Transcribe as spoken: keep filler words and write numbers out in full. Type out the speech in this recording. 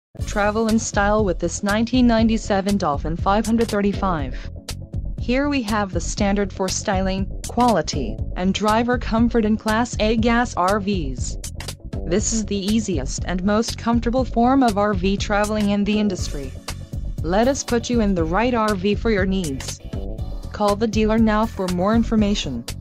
Travel in style with this nineteen ninety-seven Dolphin five thirty-five. Here we have the standard for styling, quality, and driver comfort in Class A gas R Vs. This is the easiest and most comfortable form of R V traveling in the industry. Let us put you in the right R V for your needs. Call the dealer now for more information.